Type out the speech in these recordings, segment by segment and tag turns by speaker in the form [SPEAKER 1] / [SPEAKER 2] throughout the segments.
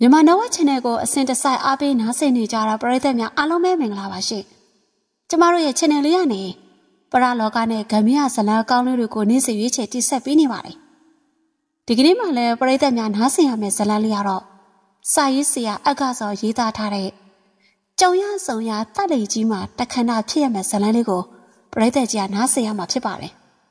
[SPEAKER 1] မြန်မာနဝချန်နယ်ကိုအစင်တစိုက်အားပေးနားဆင်နေကြတာပရိသတ်များအားလုံးပဲမင်္ဂလာပါရှင်။ကျမတို့ရဲ့ channel လေးကနေပရလောကနဲ့ဂမ်ဘီယာဇလံကောင်းလေးတွေကိုနေ့စဉ်ရွေးချယ်တိဆက်ပေးနေပါတယ်။ဒီကနေ့မှလည်းပရိသတ်များနားဆင်ရမယ့်ဇလံလေးကတော့စာရေးဆရာအက္ခစောရေးသားထားတဲ့ကြောင်ရဆုံရတတ်လိကြီးမှာတခဏဖြစ်ရမယ့်ဇလံလေးကိုပရိသတ်ကြီးကနားဆင်ရမှာဖြစ်ပါတယ်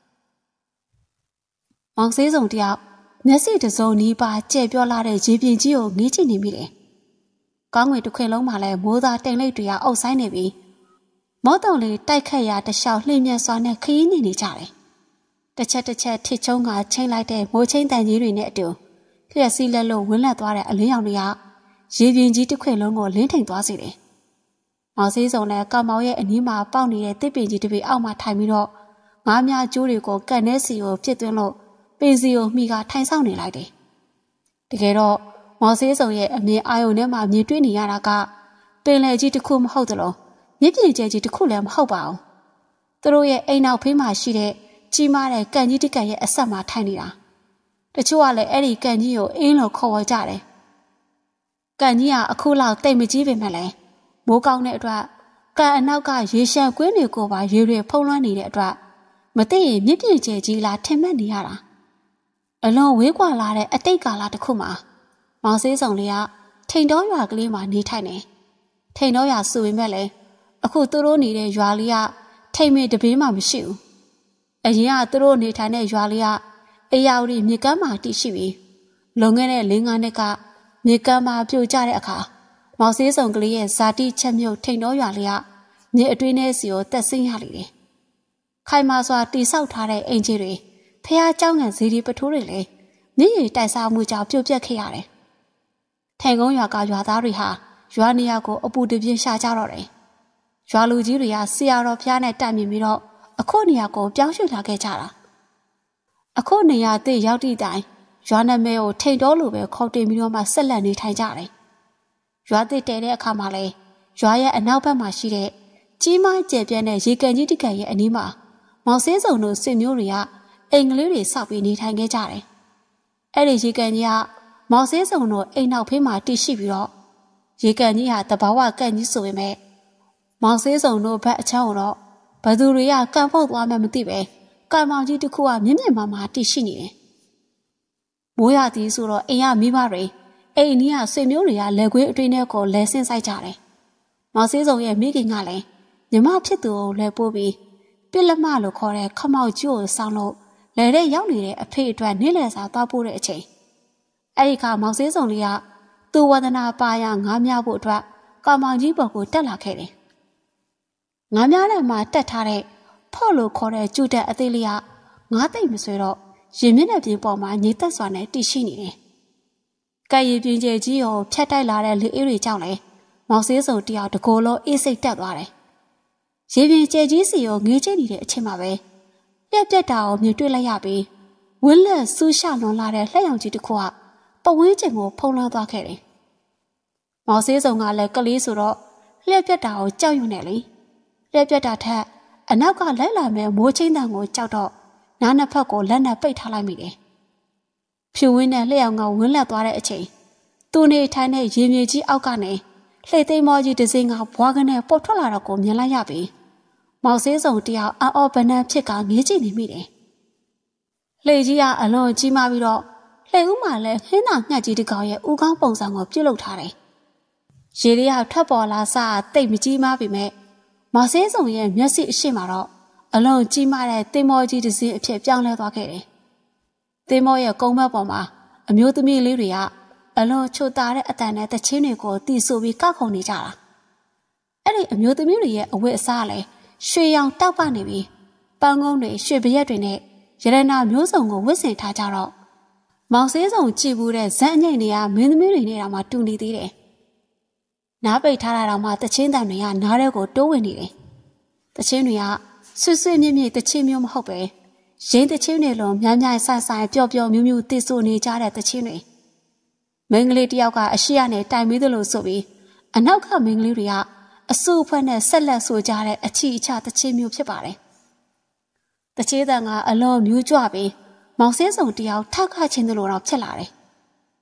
[SPEAKER 1] ။မောင်ဆေးစုံတယောက်မျက်စိတစုံနီးပါကျဲ့ပြောလာတဲ့ရေပြင်ကြီးကိုငေးကြည့်နေမိတယ်။ကောင်းငွေတစ်ခွင်လုံးမှလည်းမိုးသားတိမ်လိပ်တွေကအုပ်ဆိုင်နေပြီးမောတုံလေးတိုက်ခတ်ရာတလျှောက်လှည့်မြက်စွာနဲ့ခရီးနေနေကြတယ်။တစ်ချက်ထစ်ချုံကချိန်လိုက်တဲ့မိုးချင်းတန်ကြီးတွေနဲ့အတူလျှက်စီးလက်လို့ဝင်းလက်သွားတဲ့အလင်းရောင်တွေကရေပြင်ကြီးတစ်ခွင်လုံးကိုလင်းထိန်သွားစေတယ်။မောင်ဆေးစုံနဲ့ကောင်းမောင်ရဲ့အနီးမှာပေါက်နေတဲ့တစ်ပင်ကြီးတစ်ပေအောက်မှာထိုင်ပြီးတော့ငါးများကျိုးတွေကိုကတ်နဲ့စီကိုပြစ်သွင်းလို့ပင်စီကိုမိကထိုင်ဆောင်နေလိုက်တယ်။တကယ်တော့မောင်ဆေးစုံရဲ့အမြင်အာရုံထဲမှာမြင်တွေ့နေရတာကပင်လယ်ကြီးတစ်ခုမဟုတ်သလိုမြစ်ပြင်ကျဲကြီးတစ်ခုလည်းမဟုတ်ပါဘူး။သူတို့ရဲ့အိမ်နောက်ဖေးမှာရှိတဲ့ကြီးမားတဲ့ကန်ကြီးတစ်ကန်ရဲ့အဆက်မှာထိုင်နေတာ။တချို့ကလည်းအဲ့ဒီကန်ကြီးကိုအင်းလို့ခေါ်ဝေါ်ကြတယ်။ကန်ကြီးကအခုလောက်တိတ်မကြီးပေမဲ့လည်းမိုးကောင်းတဲ့အတွက်ကန်အနောက်ကရေရှမ်းကွင်းတွေကိုပါရေတွေဖုံးလွှမ်းနေတဲ့အတွက်မသိရင်မြစ်ပြင်ကျဲကြီးလားထင်မှတ်နေရတာ။အလွန်ဝေးကွာလာတဲ့အတိတ်ကာလတစ်ခုမှာမောင်ဆေးစုံလေးကထိန်တော်ရွာကလေးမှာနေထိုင်နေထိန်တော်ရွာဆိုပေမဲ့လည်းအခုသူတို့နေတဲ့ရွာလေးကထိန်မင်တပင်းမှမရှိဘူးအရင်ကသူတို့နေထိုင်တဲ့ရွာလေးကအေယာဝတီမြစ်ကမ်းမှာတည်ရှိပြီးလွန်ခဲ့တဲ့၄-၅နှစ်ကမြစ်ကမ်းမှာပြိုကျတဲ့အခါမောင်ဆေးစုံကလေးရဲ့ဇာတိချက်မြုပ်ထိန်တော်ရွာလေးကမြစ်အတွင်းထဲစီကိုတက်ဆင်းရလေတယ်ခိုင်မာစွာတည်ဆောက်ထားတဲ့အိမ်ကြီးတွေဖះเจ้าငံဇီဒီပထိုးတွေလည်းမြစ်ရည်တိုက်စားမှုကြောင့်ပြုတ်ပြတ်ခဲ့ရတယ်။ထိုင်ကုန်းရွာကရွာသားတွေဟာရွာနေရာကိုအပူတပြင်းရှာကြတော့တယ်။ရွာလူကြီးတွေကဆရာတော်ဖះနဲ့တိုက်မြင်ပြီးတော့အခုနေရာကိုပြောင်းရွှေ့လာခဲ့ကြတာ။အခုနေရာသစ်ရောက်သည့်တိုင်ရွာနာမည်ကိုထိန်တော်လိုပဲခေါ်တင်ပြီးတော့မှဆက်လက်နေထိုင်ကြတယ်။ရွာသစ်တဲတဲ့အခါမှာလည်းရွာရဲ့အနောက်ဘက်မှာရှိတဲ့ကြီးမားကျယ်ပြန့်တဲ့ရေကန်ကြီးတစ်ကန်ရဲ့အနီးမှာမောင်ဆေးစုံတို့ဆွေမျိုးတွေကအိမ်ကလေးတွေဆောက်ပြီးနေထိုင်ခဲ့ကြတယ်။အဲ့ဒီရေကန်ကြီးကမောင်ဆေးစုံတို့အိမ်နောက်ဖေးမှာတည်ရှိပြီးတော့ရေကန်ကြီးဟာတဘာဝကန်ကြီးဆိုပေမဲ့မောင်ဆေးစုံတို့ဘက်အချမ်းကိုတော့ဘသူတွေကကန်ဖုတ်သွားမှမသိပဲကန်မောင်ကြီးတစ်ခုကမြင့်မာတည်ရှိနေတယ်။မိုးရသည်ဆိုတော့အိမ်ကမိဘတွေအိမ်နီးကဆွေမျိုးတွေကလက်ခွေးအတွင်းထဲကိုလဲဆင်းဆိုင်ကြတယ်။မောင်ဆေးစုံရဲ့မိခင်ကလည်းညီမဖြစ်သူကိုလဲပိုးပြီးပြစ်လက်မလို့ခေါ်တဲ့ခမောက်ကျိုးကိုစောင်းလို့လဲတဲ့ရောက်နေတဲ့အဖေအတွက်နေ့လည်စာသွားပို့တဲ့အချိန်အဲ့ဒီခါမောင်ဆေးစုံလေးကသူ့ဝဒနာပါရငါးများဖို့အတွက်ကောင်မောင်ကြီးပေါ်ကိုတက်လာခဲ့တယ်။ငါးများထဲမှာတက်ထားတဲ့ဖော့လို့ခေါ်တဲ့ကျူတက်အသေးလေးကငါးသိမ့်မဆွဲတော့ရင်မျက်နှာပြင်ပေါ်မှာညစ်သက်စွာနဲ့တည်ရှိနေတယ်။ကဲရီပြင်းကျဲကြီးကိုဖြတ်တိုက်လာတဲ့လေအေးတွေကြောင့်လေမောင်ဆေးစုံတယောက်တကိုယ်လုံးအေးစိတ်တက်သွားတယ်။ရေပြင်ကျဲကြီးစီကိုငေးကျနေတဲ့အချိန်မှာပဲပြက်ပြက်တာကိုမြင်တွေ့လိုက်ရပြီးဝင်းလက်ဆူးရှလွန်လာတဲ့လှက်ရောင်ကြီးတစ်ခုကပဝင်းကျင်ကိုဖုံးလွှမ်းသွားခဲ့တယ်။မောင်ဆေးစုံကလည်းကလေးဆိုတော့လှက်ပြက်တာကိုကြောက်ရွံ့နေလေ။လှက်ပြက်တာထက်အနောက်ကလိုက်လာမဲ့မိုးချင်းတန်ကိုကြောက်တော့နားနှစ်ဖက်ကိုလက်နဲ့ပိတ်ထားလိုက်မိတယ်။ဖြူဝင်းနဲ့လှက်ရောင်ကဝင်းလက်သွားတဲ့အချိန်သူနေထိုင်တဲ့ရေမြေကြီးအောက်ကနေလှိတ်သိမ်းမောကြီးတစ်စင်းကဘွားကနေပုတ်ထွက်လာတော့ကိုမြင်လိုက်ရပြီးမောင်ဆေးစုံတယောက်အော်ဗနန်းဖြစ်ကငေးကြည့်နေမိတယ်။လှေကြီးကအလွန်ကြီးမားပြီးတော့လှေဦးမှာလည်းဟင်းသာငှက်ကြီးတစ်ကောင်ရဲ့ဦးကောင်းပုံစံကိုပြုတ်လုထားတယ်။ရေတွေကထွက်ပေါ်လာစတိတ်မကြီးမားပေမဲ့မောင်ဆေးစုံရဲ့မျက်စိအရှိမတော့အလွန်ကြီးမားတဲ့သင်္ဘောကြီးတစ်စင်းအဖြစ်ပြောင်းလဲသွားခဲ့တယ်။သင်္ဘောရဲ့ကုန်းဘက်ပေါ်မှာအမျိုးသမီးလေးတွေကအလွန်ချိုတာတဲ့အတန်နဲ့တချင်းတွေကိုတီဆိုပြီးကောက်ခုံနေကြတာ။အဲ့ဒီအမျိုးသမီးတွေရဲ့အဝတ်အစားလည်းရွှေရောင်တောက်ပနေပြီးပန်းကုန်းတွေရွှေပရက်တွေနဲ့ရတနာမျိုးစုံကိုဝတ်ဆင်ထားကြတော့မောင်ဆေးစုံကြည့်ဘူးတဲ့ဇက်အငိမ့်တွေကမင်းသမီးတွေနဲ့တောင်မှတူနေသေးတယ်။နားပိတ်ထားတာတောင်မှတချင်းတန်တွေကနားထဲကိုတိုးဝင်နေတယ်။တချင်းတွေကဆွဆွမြင့်မြင့်တချင်းမျိုးမဟုတ်ပဲရင်းတချင်းတွေလုံးများများဆဆပျော့ပျော့မြူးမြူးတည်ဆိုနေကြတဲ့တချင်းတွေမင်းကလေးတယောက်ကအရှိရနဲ့တိုင်ပြီးသလိုဆိုပြီးအနောက်ကမင်းကလေးတွေကအဆူဖွဲ့နဲ့ဆက်လက်ဆိုကြတဲ့အချီအချတချင်းမျိုးဖြစ်ပါတယ်။တချေးတန်ကအလွန်မြူးကြွပြီးမောင်ဆေးစုံတယောက်ထောက်ခချင်းတို့လိုတော့ဖြစ်လာတယ်။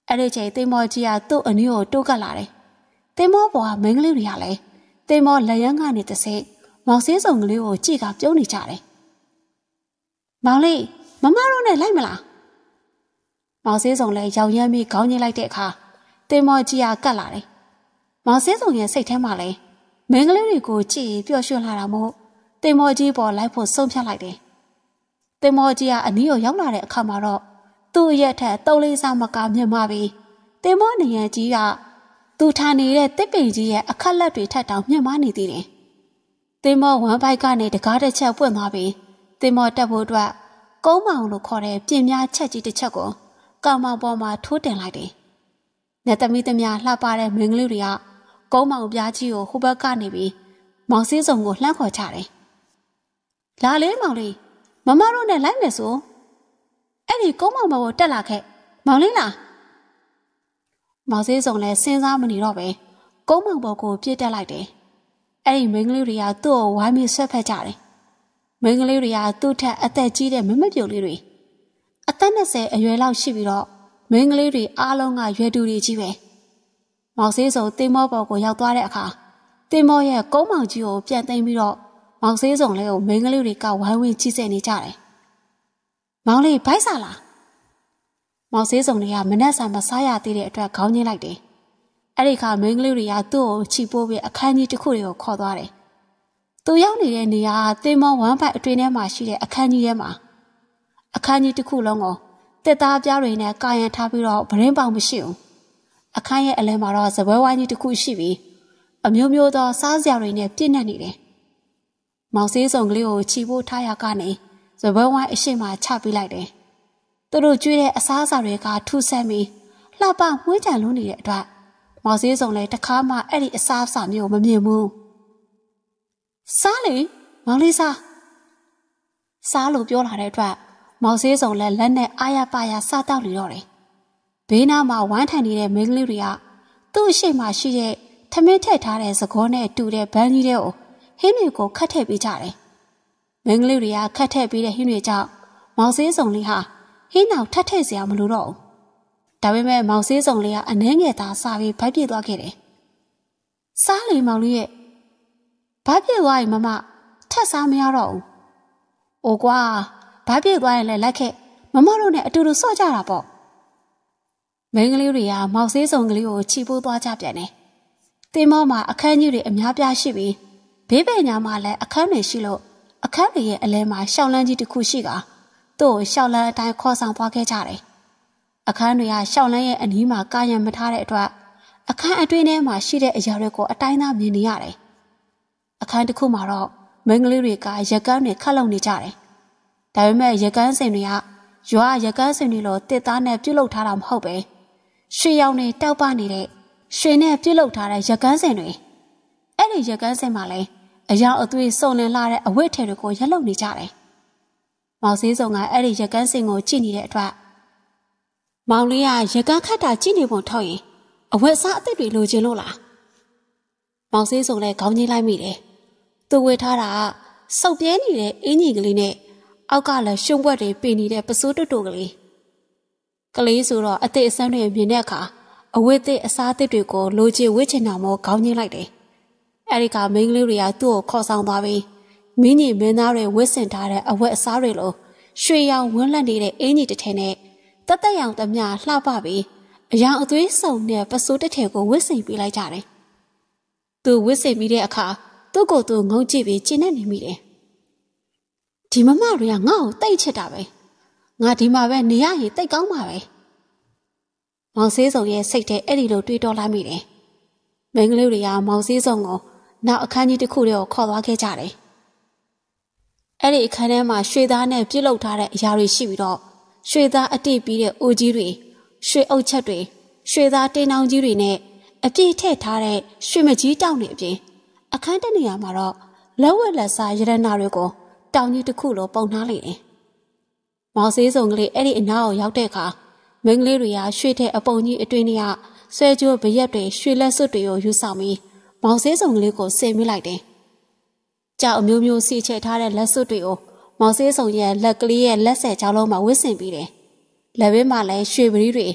[SPEAKER 1] အဲ့ဒီချိန်တင်မောကြီးကသူ့အနီးကိုတိုးကပ်လာတယ်တင်မောပေါ်ကမိန်းကလေးတွေကလည်းတင်မောလက်ရန်ကနေတစ်ဆင့်မောင်စင်းစုံကလေးကိုကြည့်ကပြုံးနေကြတယ်မောင်လေးမမတို့နဲ့လိုက်မလားမောင်စင်းစုံလည်းရောင်ရမ်းပြီးခေါင်းညှိလိုက်တဲ့အခါတင်မောကြီးကကတ်လာတယ်မောင်စင်းစုံရဲ့စိတ်ထဲမှာလည်းမင်းကလေးတွေကိုကြည့်ပျော်ရွှင်လာတာမို့တင်မောကြီးပေါ်လိုက်ဖို့ဆုံးဖြတ်လိုက်တယ်တင်မောကြီးကအနီးကိုရောက်လာတဲ့အခါမှာတော့သူ့ရဲ့ထက်တုံးလေးစားမကမြင်မှပြီးတင်မောနေရန်ကြီးကသူထားနေတဲ့တစ်ပင်ကြီးရဲ့အခက်လက်တွေထက်တောင်မြင့်မားနေသေးတယ်တင်မောဝမ်ဘိုက်ကနေတကားတစ်ချက်ပွင့်သွားပြီးတင်မောတက်ဖို့အတွက်ကုန်းမောင်လို့ခေါ်တဲ့ပြင်များချက်ကြီးတစ်ချက်ကိုကောင်မောင်ပေါ်မှာထိုးတင်လိုက်တယ်။နေသမီးသမ ्या လှပတဲ့မင်းကလေးတွေကကုန်းမောင်ပြားကြီးကိုဟိုဘက်ကနေပြီးမောင်စင်းစုံကိုလှမ်းခေါ်ကြတယ်။လာလေမောင်လေးမမတို့နဲ့လိုက်မယ်ဆိုအဲ့ဒီကုန်းမောင်ဘကိုတက်လာခဲ့မောင်လေးလားမောင်စင်းစုံလည်းစဉ်းစားမနေတော့ပဲကုန်းမောင်ဘကိုပြစ်တက်လိုက်တယ်။အဲ့ဒီမင်းကလေးတွေကသူ့ကိုဝိုင်းပြီးဆွဲဖက်ကြတယ်။မင်းကလေးတွေကသူ့ထက်အသက်ကြီးတဲ့မမပြုတ်လေးတွေအသက်20အရွယ်လောက်ရှိပြီးတော့မင်းကလေးတွေအားလုံးကရွယ်တူတွေကြီးပဲမောင်စင်းစုံတင်မောပေါ်ကိုရောက်သွားတဲ့အခါတင်မောရဲ့ကုန်းမောင်ကြီးကိုပြန်သိမ်းပြီးတော့မောင်စင်းစုံလေးကိုမင်းကလေးတွေကဝိုင်းဝန်းကြီးစဲနေကြတယ်မောင်လေးဘိုက်စားလားမောင်စင်းစုံလေးကမနှက်စာမစားရသေးတဲ့အတွက်ခေါင်းညှိလိုက်တယ်အဲ့ဒီခါမင်းကလေးတွေကသူ့ကိုချီပိုးပြီးအခန်းကြီးတစ်ခုတွေကိုခေါ်သွားတယ်သူရောက်နေတဲ့နေရာကတင်မောဝမ်ဘိုက်အတွင်းထဲမှာရှိတဲ့အခန်းကြီးထဲမှာအခန်းကြီးတစ်ခုလုံးကိုတက်သားပြားတွေနဲ့ကာရန်ထားပြီးတော့ဗရင်ပေါင်မရှိဘူးအခန်းရဲ့အလယ်မှာတော့ဇပွဲဝိုင်းကြီးတစ်ခုရှိပြီးအမျိုးမျိုးသောစားစရာတွေနဲ့ပြည့်နှက်နေတယ်မောင်စင်းစုံကလေးကိုချီဖို့ထားရကနေဇပွဲဝိုင်းအရှိမချပေးလိုက်တယ်သူတို့ကျွေးတဲ့အစားအစာတွေကထူဆန်းပြီးလှပမွှေးကြံလုံးနေတဲ့အတွက်မောင်စင်းစုံလည်းတစ်ခါမှအဲ့ဒီအစားအစာမျိုးမမြင်ဘူးစားလေမောင်လေးစားလို့ပြောလာတဲ့အတွက်မောင်စင်းစုံလည်းလက်နဲ့အာရပါရစားတောက်နေတော့တယ်ဘေးနားမှာဝိုင်းထိုင်နေတဲ့မိန်းကလေးတွေကသူ့အရှိမရှိတဲ့ထမင်းထည့်ထားတဲ့စကောနဲ့တူတဲ့ဘန်းကြီးတွေကိုဟင်းတွေကိုခတ်ထည့်ပေးကြတယ်မိန်းကလေးတွေကခတ်ထည့်ပေးတဲ့ဟင်းတွေကြောင့်မောင်စင်းစုံလေးဟာဟင်းနောက်ထပ်ထည့်စရာမလိုတော့ဘူးဒါပေမဲ့မောင်စင်းစုံလေးကအနှဲငယ်သားစားပြီးဗိုက်ပြစ်သွားခဲ့တယ်စားလေမောင်လေးရဲ့ဗိုက်ပြစ်သွားရင်မမထက်စားမရတော့ဘူးအိုကွာဘာပြည့်သွားရင်လည်းလိုက်ခဲ့မမတို့နဲ့အတူတူဆော့ကြတာပေါ့မိန်းကလေးတွေကမောင်စင်းစုံကလေးကိုချီပိုးသွားကြပြန်တယ်တင်မောမှာအခန်းကြီးတွေအများပြားရှိပြီးဘေးပင်ညာမှာလည်းအခန်းတွေရှိလို့အခန်းတွေရဲ့အလဲမှာရှောင်းလန်းကြီးတစ်ခုရှိကသူ့ကိုရှောင်းလန်းအတိုင်းခေါ်ဆောင်သွားခဲ့ကြတယ်အခန်းတွေကရှောင်းလန်းရဲ့အနီးမှာကာရံမထားတဲ့အတွက်အခန်းအတွင်းထဲမှာရှိတဲ့အရာတွေကိုအတိုင်းသားမြင်နေရတယ်အခန်းတစ်ခုမှာတော့မိန်းကလေးတွေကရက်ကန်းတွေခတ်လုံနေကြတယ်ဒါပေမဲ့ရကန်းစင်တွေကရွာရကန်းစင်တွေလိုတစ်သားနဲ့ပြုတ်လုထားတာမဟုတ်ပဲရွှေရောင်တွေတောက်ပနေတဲ့ရွှေနဲ့ပြုတ်လုထားတဲ့ရကန်းစင်တွေအဲ့ဒီရကန်းစင်မှာလည်းအယောင်အသွေးစုံလင်လာတဲ့အဝတ်ထည်တွေကိုရက်လုံနေကြတယ်။မောင်စင်းစုံကအဲ့ဒီရကန်းစင်ကိုကြည့်နေတဲ့အတွက်မောင်လေးကရကန်းခတ်တာကြည့်နေပုံထောက်ရင်အဝတ်အစားအသစ်တွေလိုချင်လို့လား။မောင်စင်းစုံလည်းခေါင်းကြီးလိုက်မိတယ်။သူဝေထားတာကစုပ်ပြဲနေတဲ့အင်းကြီးကလေးနဲ့အောက်ကလည်းရှုံးပွက်တွေပင်နေတဲ့ပစိုးတူကလေးဆိုတော့အသစ်အဆန်းတွေမြင်တဲ့အခါအဝတ်သစ်အစားသစ်တွေကိုလိုချင်ဝစ်ချင်တာမို့ခေါင်းကြီးလိုက်တယ်။အဲဒီကမိန်းကလေးတွေကသူ့ကိုခေါ်ဆောင်သွားပြီးမင်းကြီးမင်းသားတွေဝစ်ဆင်ထားတဲ့အဝတ်အစားတွေလိုရွှေရောင်ဝန်းလက်နေတဲ့အင်းကြီးတစ်ထည်နဲ့တက်တက်ရောင်သမျှလှပပြီးအယောင်အသွေးစုံတဲ့ပစိုးတစ်ထည်ကိုဝစ်ဆင်ပေးလိုက်ကြတယ်။သူဝစ်ဆင်ပြီးတဲ့အခါသူ့ကိုယ်သူငုံကြည့်ပြီးကျဉ်းနေမိတယ်။ဒီမမတွေကငါ့ကိုတိတ်ချစ်တာပဲငါဒီမှာပဲနေရရင်တိတ်ကောင်းမှာပဲမောင်စည်းစုံရဲ့စိတ်ထဲအဲ့ဒီလိုတွေးတောလိုက်မိတယ်မိန်းကလေးတွေကမောင်စည်းစုံကိုနောက်အခန်းကြီးတစ်ခုတည်းကိုခေါ်သွားခဲ့ကြတယ်အဲ့ဒီအခန်းထဲမှာရွှေသားနဲ့ပြုတ်လုထားတဲ့အရာတွေရှိပြီးတော့ရွှေသားအတိပြီးတဲ့အိုကြီးတွေရွှေအုပ်ချက်တွေရွှေသားတင်းတောင်ကြီးတွေနဲ့အပြည့်ထည့်ထားတဲ့ရွှေမကြီးတောင်တွေအပြင်အခန်းတစ်နေရာမှာတော့လက်ဝက်လက်စားရတနာတွေကိုတောင်ကြီးတစ်ခုလိုပုံနှားလိုက်တယ်။မောင်စည်းစုံကလေးအဲ့ဒီအနားကိုရောက်တဲ့အခါမင်းကလေးတွေကရွှေတဲ့အပုံကြီးအတွင်းထဲကဆွဲကြိုးဗရက်တွေရွှေလက်စွပ်တွေကိုယူဆောင်ပြီးမောင်စည်းစုံကလေးကိုဆင်မိလိုက်တယ်။ကြောက်အမျိုးမျိုးစီချဲထားတဲ့လက်စွပ်တွေကိုမောင်စည်းစုံရဲ့လက်ကလေးရဲ့လက်ဆက်ချောင်းလုံးမှာဝစ်ဆင်ပြီးတယ်။လက်ဘေးမှာလည်းရွှေပရီးတွေ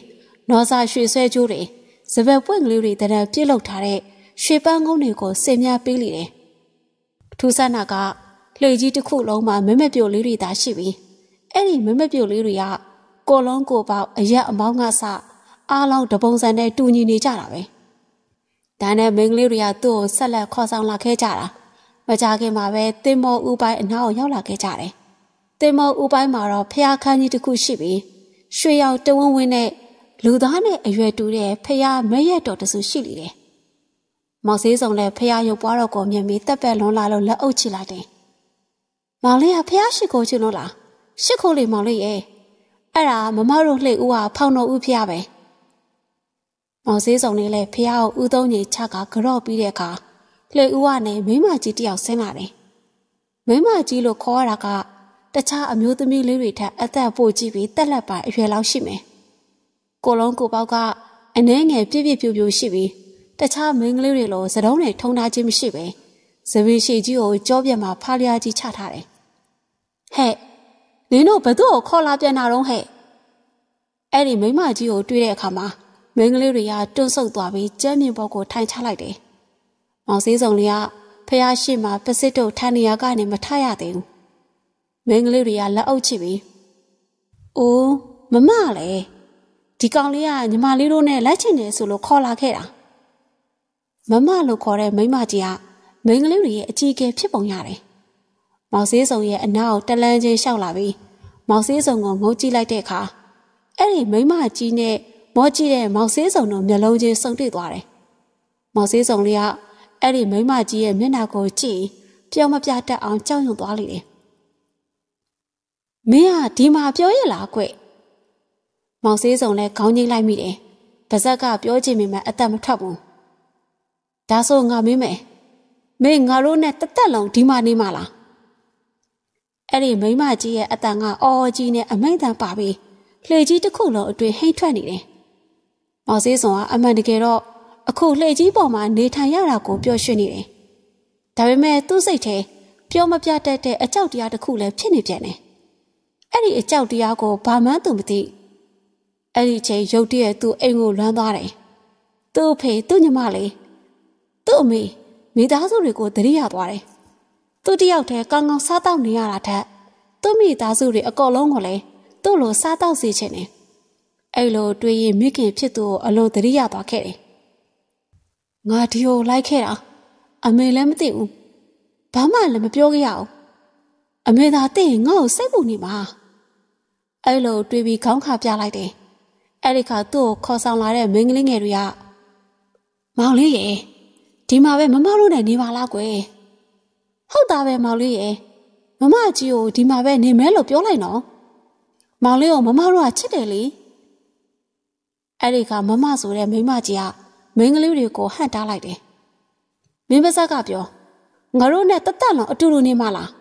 [SPEAKER 1] နော်စာရွှေဆွဲကျိုးတွေစပယ်ပွင့်ကလေးတွေတရံပြစ်လောက်ထားတဲ့ရွှေပန်းကုန်းတွေကိုစင်များပေးလိတယ်ထူးဆန်းတာကလှေကြီးတစ်ခုလုံးမှာမမက်ပြုတ်လေးတွေသာရှိပြီးအဲ့ဒီမမက်ပြုတ်လေးတွေကကိုလုံးကိုပေါက်အရက်အမောင်းကစအားလုံးတပုံစံနဲ့တူညီနေကြတာပဲဒါနဲ့မိန်းကလေးတွေကသူ့ကိုဆက်လက်ခေါ်ဆောင်လာခဲ့ကြတာမကြခင်မှာပဲတင်မောဦးပိုင်းအနောက်ရောက်လာခဲ့ကြတယ်တင်မောဦးပိုင်းမှာတော့ဖျားခန်းကြီးတစ်ခုရှိပြီးရွှေရောင်တဝင်းဝင်းနဲ့လူသားနဲ့အရွယ်တူတဲ့ဖျားမရက်တော်တဆူရှိလေတယ်မောင်စေးစုံလည်းဖျားရုပ်ပွားတော်ကိုမြင်ပြီးတက်ပက်လွန်လာလို့လက်အုပ်ချလိုက်တယ်မောင်လေးကဖျားရှိခိုးချင်လို့လားရှိခိုးလေမောင်လေးရဲ့အဲ့ဒါမမတို့လှေဦးကဖောင်တော်ဦးဖျားပဲမောင်စေးစုံလေးလည်းဖျားကိုဦးသုံးကြီးချကကြော့ပြီးတဲ့အခါလှေဦးကနေမိမကြီးတယောက်ဆင်းလာတယ်မိမကြီးလို့ခေါ်ရတာကတခြားအမျိုးသမီးလေးတွေထက်အသက်ပိုကြီးပြီးတက်လက်ပိုင်းအရွယ်လောက်ရှိမယ်ကိုလုံးကိုပေါက်ကအနှဲငယ်ပြည့်ပြည့်ပြူပြူရှိပြီးတခြားမိန်းကလေးတွေလိုစတုံးတွေထုံထားခြင်းမရှိပဲဇပီရှိကြီးကိုကြောပြက်မှာဖားလျားကြီးချထားတယ်ဟဲ့နင်တို့ဘသူ့ကိုခေါ်လာပြန်တာတော့ဟဲ့အဲ့ဒီမိမကြီးကိုတွေ့တဲ့အခါမှာမိန်းကလေးတွေကတွန့်ဆုတ်သွားပြီးကျမ်းမြင့်ဘောကိုထိုင်ချလိုက်တယ်မောင်စေးစုံလေးကဖះရှိမှပစစ်တို့ထိုင်နေရကနေမထရသေးဘူးမိန်းကလေးတွေကလက်အုပ်ချပြီးအိုးမမလည်းဒီကောင်လေးကညီမလေးတို့နဲ့လက်ချင်နေဆိုလို့ခေါ်လာခဲ့တာမမလို့ခေါ်တဲ့မိန်းမကြီးကမိန်းကလေးတွေရဲ့အကြီးအကဲဖြစ်ပုံရတယ်မောင်စေးစုံရဲ့အနောက်တလန်းချင်းလျှောက်လာပြီးမောင်စေးစုံကိုငုံကြည့်လိုက်တဲ့အခါအဲ့ဒီမိန်းမကြီးနဲ့မောကြည့်တဲ့မောင်စေးစုံတို့မျက်လုံးချင်းစုံတွေ့သွားတယ်မောင်စေးစုံလေးကအဲ့ဒီမိန်းမကြီးရဲ့မျက်နှာကိုကြည့်ပြောမပြတတ်အောင်ကြောက်ရွံ့သွားလိမ့်တယ်မင်းကဒီမှာပြောရလားကွမောင်စေးစုံလည်းခေါင်းငိမ့်လိုက်မိတယ်ပါဇက်ကပြောချင်မိမှအသက်မထွက်ဘူးဒါဆိုငါမင်းမင်းငါတို့နဲ့တသက်လုံးဒီမှာနေမှာလားအဲ့ဒီမိန်းမကြီးရဲ့အတန်ကအော်ကြီးနဲ့အမိန့်တန်ပါပြီးလှေကြီးတစ်ခုလုံးအတွင်ဟိမ့်ထွက်နေတယ်မောင်စေးစုံကအမှန်တကယ်တော့အခုလှေကြီးပေါ်မှာနေထိုင်ရတာကိုပျော်ရွှင်နေတယ်ဒါပေမဲ့သူ့စိတ်ထဲပြောမပြတတ်တဲ့အကြောက်တရားတစ်ခုလည်းဖြစ်နေပြန်တယ်အဲ့ဒီအကြောက်တရားကိုဘာမှန်းသူမသိအဲ့ဒီချိန်ရုတ်တရက်သူ့အိမ်ကိုလွမ်းသွားတယ်သူ့ဖေသူ့ညီမလေးသူ့အမေမိသားစုတွေကိုသတိရသွားတယ်သူ့တယောက်တည်းကောင်းကောင်းစားတောက်နေရတာထက်သူ့မိသားစုတွေအကောလုံးကိုလည်းသူ့လိုစားတောက်စေချင်တယ်အဲ့လိုတွေးရင်မိခင်ဖြစ်သူကိုအလွန်သတိရသွားခဲ့တယ်ငါဒီကိုလိုက်ခဲ့တာအမေလည်းမသိဘူးဘာမှလည်းမပြောခဲ့ရအောင်အမေသာသိရင်ငါ့ကိုစိတ်ပူနေမှာအဲ့လိုတွေးပြီးခေါင်းခါပြလိုက်တယ်အဲ့ဒီခါသူ့ကိုခေါ်ဆောင်လာတဲ့မိန်းကလေးငယ်တွေကမောင်လေးရေဒီမှာပဲမမတို့နဲ့နေပါလားကွယ်ဟုတ်တာပဲမောင်လေးရေမမကြီးကိုဒီမှာပဲနေမဲလို့ပြောလိုက်နော်မောင်လေးကိုမမတို့ကချစ်တယ်လေအဲ့ဒီခါမမဆိုတဲ့မိန်းမကြီးကမိန်းကလေးတွေကိုဟန့်တားလိုက်တယ်မင်းပါဇက်ကပြောငါတို့နဲ့တသက်လုံးအတူတူနေမှာလား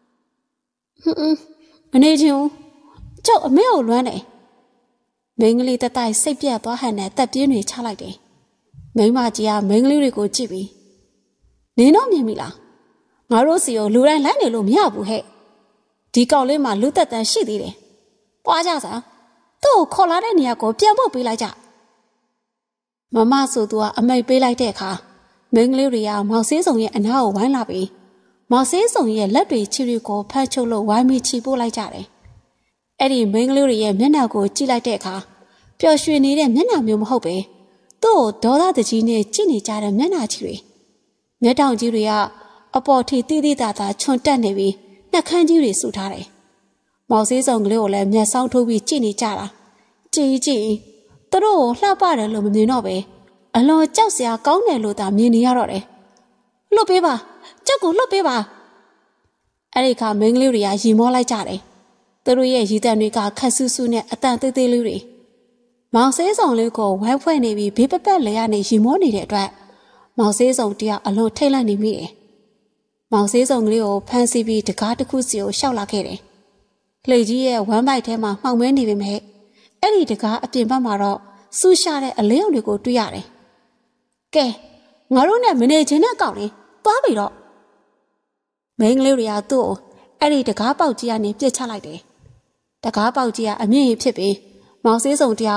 [SPEAKER 1] မနေချင်ဘူးကျုပ်အမေကိုလွမ်းတယ်မိန်းကလေးတက်တိုက်စိတ်ပြတ်သွားဟန်နဲ့တက်ပြင်းတွေချလိုက်တယ်မိန်းမကြီးကမိန်းကလေးတွေကိုကြည့်ပြီးနင်တော့မြင်ပြီလားငါတို့စီကိုလူတိုင်းလိုက်နေလို့မရဘူးဟဲ့ဒီကောင်လေးမှာလူသက်တမ်းရှိသေးတယ်ပွားကြစမ်းသူ့ကိုခေါ်လာတဲ့နေရာကိုပြန်ပို့ပေးလိုက်ကြမမဆိုသူကအမိတ်ပေးလိုက်တဲ့အခါမိန်းကလေးတွေကမောင်စေးစုံရဲ့အနားကိုဝိုင်းလာပြီးမောင်စေးစုံရဲ့လက်တွေခြေတွေကိုဖမ်းချုပ်လို့ဝိုင်းပြီးချီပို့လိုက်ကြတယ်အဲ့ဒီမိန်းကလေးတွေရဲ့မျက်နှာကိုကြည့်လိုက်တဲ့အခါပျော်ရွှင်နေတဲ့မျက်နှာမျိုးမဟုတ်ပဲသူ့ကိုဒေါသတကြီးနဲ့ကြည့်နေကြတဲ့မျက်နှာကြီးတွေမျက်တောင်ကြီးတွေကအပေါ်ထိတိတိတသာချွန်တက်နေပြီးနှက်ခမ်းကြီးတွေဆူထားတယ်မောင်စေးစုံကလေးကိုလည်းမျက်စောင်းထိုးပြီးကြည့်နေကြတာကြည့်သူတို့ကိုလှပတယ်လို့မမြင်တော့ပဲအလွန်ကြောက်စရာကောင်းတယ်လို့သာမြင်နေရတော့တယ်လွတ်ပေးပါကြောက်ကိုလွတ်ပေးပါအဲ့ဒီခါမိန်းကလေးတွေကရီမောလိုက်ကြတယ်သူတို့ရဲ့ရီတံတွေကခက်ဆူးဆူးနဲ့အတန်သေးသေးလေးတွေမောင်စေးစုံလေးကိုဝိုင်းဖွဲ့နေပြီးဘေးပပတ်လဲရနေရီမောနေတဲ့အတွက်မောင်စေးစုံတရားအလွန်ထိတ်လန့်နေမိတယ်မောင်စေးစုံကလေးကိုဖမ်းဆီးပြီးတကားတစ်ခုစီကိုရှောက်လာခဲ့တယ်လှေကြီးရဲ့ဝမ်းပိုက်ထဲမှာမှောင်မဲနေပေမဲ့အဲ့ဒီတကားအပြင်ဘက်မှာတော့ဆူရှာတဲ့အလေးအောင်တွေကိုတွေ့ရတယ်ကဲငါတို့နဲ့မနေချင်းတဲ့ကောင်လေးသွားပြီတော့မိန်းကလေးတွေကသူ့ကိုအဲ့ဒီတကားပေါက်ကြီးကနေပြစ်ချလိုက်တယ်တကားပေါက်ကြီးကအမြင့်ကြီးဖြစ်ပြီးမောင်စေးစုံတယောက်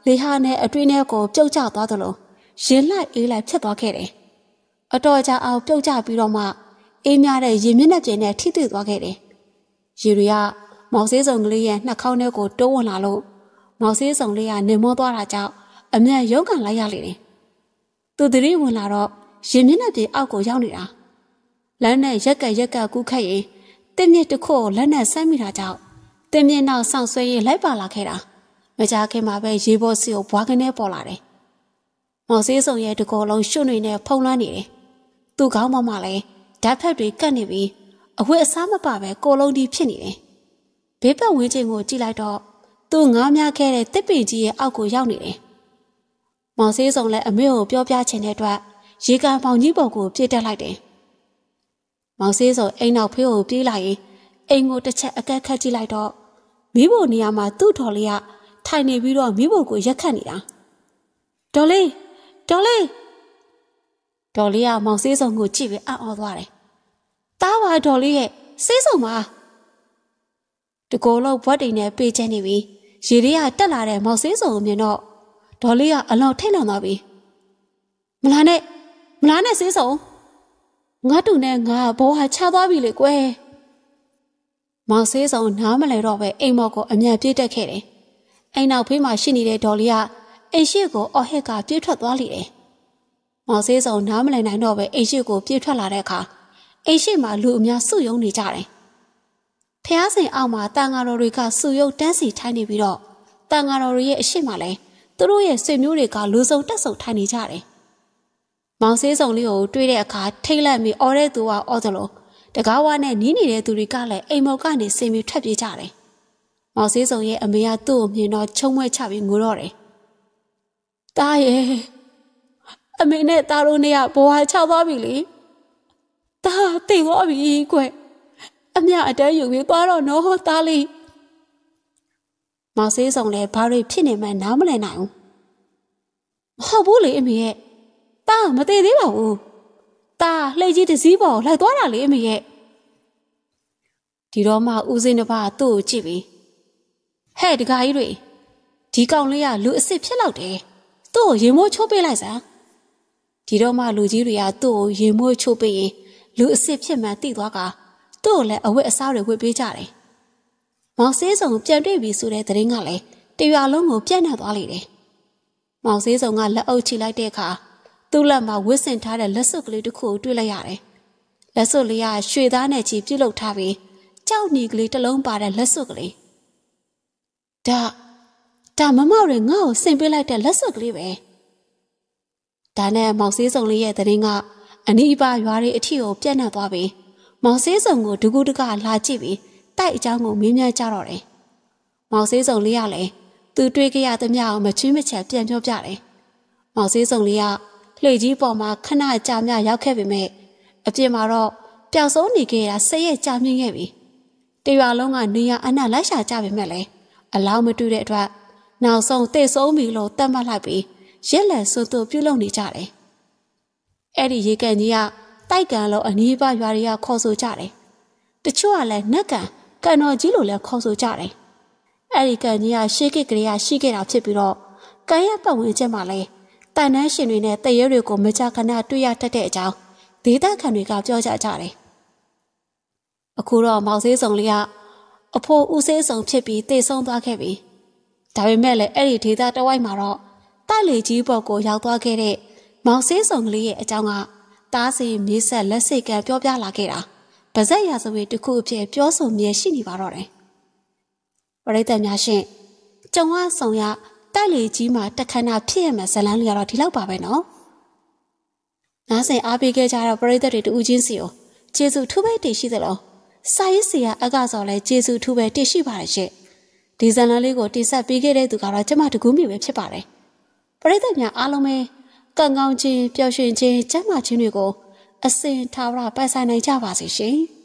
[SPEAKER 1] လေဟာနဲ့အတွင်းထဲကိုပြုတ်ကျသွားသလိုရင်လိုက်အေးလိုက်ဖြစ်သွားခဲ့တယ်။အတော်ကြာအောင်ပြုတ်ကျပြီးတော့မှအေးများတဲ့ရေမျက်နှာပြင်နဲ့ထိတွေ့သွားခဲ့တယ်။ရေတွေကမောင်ဆေးစုံကလေးရဲ့နှာခေါင်းထဲကိုတိုးဝင်လာလို့မောင်ဆေးစုံလေးကနေမောသွားတာကြောင့်အမြန်ရုန်းကန်လိုက်ရလေတယ်။သူသတိဝင်လာတော့ရေမျက်နှာပြင်အောက်ကိုရောက်နေတာ။လမ်းနဲ့ရက်ကကူးခတ်ရင်တင်းမြစ်တစ်ခုကိုလက်နဲ့ဆမ်းမိတာကြောင့်တင်းမြစ်နောက်ဆောင်ဆွဲရင်လိုက်ပါလာခဲ့တာ။မကြခင်မှာပဲရေပေါ်စီကိုဘွားကနေပေါ်လာတယ်။မောင်ဆေးစုံရဲ့တကောလုံးရွှွနေနဲ့ဖုံးလွှမ်းနေတယ်။သူ့ခေါင်းပေါ်မှာလည်းဓာတ်ဖက်တွေကတ်နေပြီးအဝတ်အစားမပါပဲကိုလုံးတီးဖြစ်နေတယ်။ဘေးပတ်ဝန်းကျင်ကိုကြည့်လိုက်တော့သူငားများခဲ့တဲ့တစ်ပင်ကြီးရဲ့အောက်ကိုရောက်နေတယ်။မောင်ဆေးစုံလည်းအမေကိုပြောပြချင်တဲ့အတွက်ရေကန်ပေါင်ကြီးပေါ်ကိုပြေးတက်လိုက်တယ်။မောင်ဆေးစုံအိမ်နောက်ဖေးကိုပြေးလိုက်ရင်အိမ်ကိုတစ်ချက်အကက်ခတ်ကြည့်လိုက်တော့မိဖို့နေရာမှာသူ့တော်လေးကထိုင်နေပြီးတော့မိဖို့ကိုရက်ခတ်နေတာ။ဒေါ်လေးဒေါ်လေးကမောင်ဆေးစုံကိုကြည့်ပြီးအံ့ဩသွားတယ်။တားပါဒေါ်လေးရဲ့ဆေးစုံပါတကောလုံးဘွက်တိန်နဲ့ပေးချနေပြီးရေတွေကတက်လာတဲ့မောင်ဆေးစုံကိုမြင်တော့ဒေါ်လေးကအလွန်ထိတ်လန့်သွားပြီ။မလားနဲ့ဆေးစုံငါတူနဲ့ငါဘောဟာချသွားပြီလေကွယ်။မောင်ဆေးစုံနားမလဲတော့ပဲအိမ်မော်ကိုအမြန်ပြေးတက်ခဲ့တယ်။အိမ်နောက်ဖေးမှာရှိနေတဲ့ဒေါ်လေးကအိမ်ရှိကိုအော်ဟစ်ကပြေးထွက်သွားလိမ့်တယ်။မောင်ဆေးစုံနားမလဲနိုင်တော့ပဲအိမ်ရှိကိုပြေးထွက်လာတဲ့အခါအိမ်ရှိမှာလူအများစုယုံနေကြတယ်။ဖျားစင်အောက်မှာတန်ဃာတော်တွေကစုယုံတန်းစီထိုင်နေပြီးတော့တန်ဃာတော်တွေရဲ့အရှိမလဲသူတို့ရဲ့ဆွေမျိုးတွေကလူစုံတက်ဆုံထိုင်နေကြတယ်။မောင်ဆေးစုံလေးကိုတွေးတဲ့အခါထိတ်လန့်ပြီးအော်တဲ့သူကအော်သလိုတကားဝါနဲ့နီးနေတဲ့သူတွေကလည်းအိမ်မော်ကနေဆင်ပြီးထွက်ပြေးကြတယ်။မောင်ဆေးစုံရဲ့အမေကသူ့ကိုမြင်တော့ချုံမွဲချပြီးငိုတော့တယ်။တားရဲ့အမေနဲ့တားတို့နဲ့ကဘဝချသွားပြီလေ။တားသိသွားပြီကွ။အမြအတန်းယူပြီးသွားတော့နော်တားလေး။မောင်ဆေးစုံလည်းဘာတွေဖြစ်နေမှန်းနားမလည်နိုင်ဘူး။မဟုတ်ဘူးလေအမေရဲ့။တားမသေးသေးပါဘူး။တားလှည့်ကြီးတစ်စည်းပေါ်လိုက်သွားတာလေအမေရဲ့။ဒီတော့မှဦးစင်းတစ်ပါးသူ့ကိုကြည့်ပြီးဟဲ့တကားကြီးတွေဒီကောင်လေးကလူအစ်စ်ဖြစ်လောက်တယ်။သူ့ကိုရေမိုးချိုးပေးလိုက်စမ်း။ဒီတော့မှလူကြီးတွေကသူ့ကိုရေမိုးချိုးပေးရင်လူအစ်စ်ဖြစ်မှန်းသိသွားကသူ့ကိုလည်းအဝတ်အစားတွေဝတ်ပေးကြတယ်။မောင်ဆေးစုံပြန်တွေ့ပြီဆိုတဲ့သတင်းကလည်းတရွာလုံးကိုပြန့်နှံ့သွားလေတယ်။မောင်ဆေးစုံကလက်အုပ်ချလိုက်တဲ့အခါသူ့လက်မှာဝတ်ဆင်ထားတဲ့လက်စွပ်ကလေးတစ်ခုကိုတွေ့လိုက်ရတယ်။လက်စွပ်လေးကရွှေသားနဲ့ချီပြုတ်လုထားပြီးကြောက်နီကလေးတစ်လုံးပါတဲ့လက်စွပ်ကလေး။ဒါမမောက်တွေငါ့ကိုဆင်ပေးလိုက်တဲ့လက်စွပ်ကလေးပဲ။ဒါနဲ့မောင်ဆေးစုံလေးရဲ့သတင်းကအနီးပါရွာတွေအထီကိုပြန့်နှံ့သွားပြီးမောင်ဆေးစုံကိုဒကူတကလာကြည့်ပြီးတိုက်အကြောင်းကိုမေးမြန်းကြတော့တယ်။မောင်ဆေးစုံလေးကလည်းသူတွေးကြရသမျှကိုမချွင်းမချက်ပြန်ပြောပြတယ်။မောင်ဆေးစုံလေးကလှေကြီးပေါ်မှာခဏကြာမြရောက်ခဲ့ပေမဲ့အပြင်မှာတော့ပျောက်ဆုံးနေခဲ့တာ10ရက်ကြာမြင့်ခဲ့ပြီ။တရွာလုံးကနေရအနက်လိုက်ရှာကြပေမဲ့လည်းအလောင်းမတွေ့တဲ့အတွက်နောက်ဆုံးသေဆုံးပြီလို့သတ်မှတ်လိုက်ပြီးရက်လက်စွတ်ပြုလုပ်နေကြတယ်။အဲ့ဒီရေကန်ကြီးကတိုက်ကန်လို့အနီးပါးရွာတွေကခေါ်ဆိုကြတယ်။တချို့ကလည်းနက်ကန်တော်ကြီးလို့လည်းခေါ်ဆိုကြတယ်။အဲ့ဒီကန်ကြီးကရှေးခေတ်ကလေးကရှိခဲ့တာဖြစ်ပြီးတော့ကန်ရပတ်ဝန်းကျင်မှာလည်းတန်နှန်းရှင်တွေနဲ့တရဲတွေကိုမကြာခဏတွေ့ရတတ်တဲ့အကြောင်းဒေသခံတွေကပြောကြကြတယ်။အခုတော့မောင်ဆေးစုံလေးကအဖိုးဦးဆေးစုံဖြစ်ပြီးတေဆုံးသွားခဲ့ပြီ။ဒါပေမဲ့လည်းအဲ့ဒီဒေသတဝိုက်မှာတော့တိုက်လေကြီးပေါ်ကိုရောက်သွားခဲ့တဲ့မောင်ဆေးစုံကလေးရဲ့အကြောင်းကတားစီမြေးဆက်လက်စိတ်ကပြောပြလာခဲ့တာဗဇက်ရာဇဝေတစ်ခုအဖြစ်ပြောဆိုမြဲရှိနေပါတော့တယ်။ပရိသတ်များရှင်ကျုံဝဆောင်ရတိုက်လေကြီးမှာတခဏဖြစ်ရမယ်ဇလန်းလေးကတော့ဒီလောက်ပါပဲနော်။နားဆင်အားပေးခဲ့ကြတော့ပရိသတ်တွေတူးချင်းစီကိုကျေးဇူးထူးပဲတင်ရှိသလိုစာရေးဆရာအကစော်လည်းကျေးဇူးထူးပဲတင်ရှိပါတယ်ရှင်။ဒီဇလန်းလေးကိုတင်ဆက်ပေးခဲ့တဲ့သူကတော့ကျမတကူးမိပဲဖြစ်ပါတယ်။ပရိသတ်များအားလုံးပဲကံကောင်းခြင်းပျော်ရွှင်ခြင်းကျန်းမာခြင်းတွေကိုအစဉ်ထားဝရပိုင်ဆိုင်နိုင်ကြပါစေရှင်။